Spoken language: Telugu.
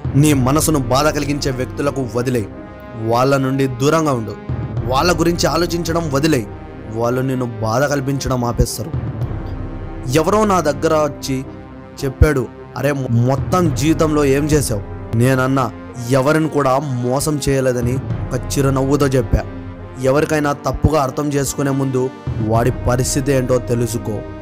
నీ మనసును బాధ కలిగించే వ్యక్తులకు వదిలే, వాళ్ళ నుండి దూరంగా ఉండు. వాళ్ళ గురించి ఆలోచించడం వదిలే, వాళ్ళు నిన్ను బాధ కల్పించడం ఆపేస్తారు. ఎవరో నా దగ్గర వచ్చి చెప్పాడు, అరే మొత్తం జీవితంలో ఏం చేసావు? నేనన్నా ఎవరిని కూడా మోసం చేయలేదని ఒక చిరునవ్వుతో చెప్పా. ఎవరికైనా తప్పుగా అర్థం చేసుకునే ముందు వాడి పరిస్థితి ఏంటో తెలుసుకో.